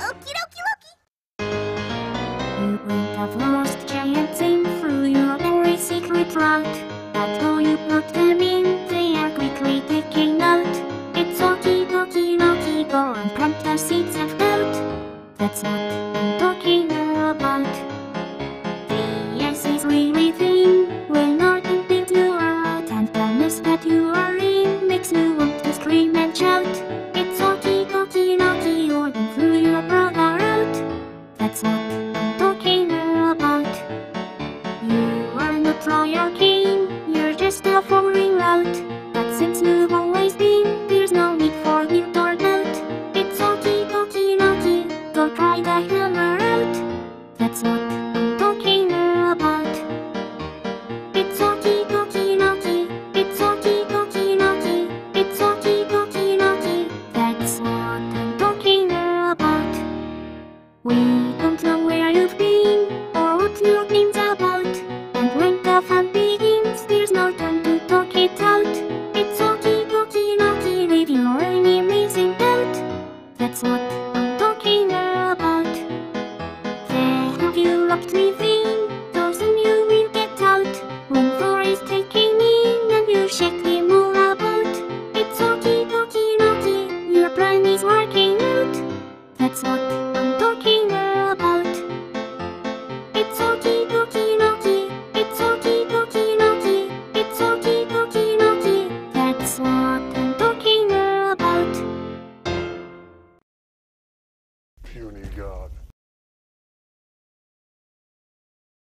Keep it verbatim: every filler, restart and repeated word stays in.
Okie dokie Loki. You would have lost chancing through your very secret route. But though you put them in, they are quickly taken out. It's Okie Pokey, Loki, go and plant the seeds of doubt. That's what I'm talking about. The yes is really thin, when nothing thinks you are out, and the mess that you are in makes you want to scream and shout.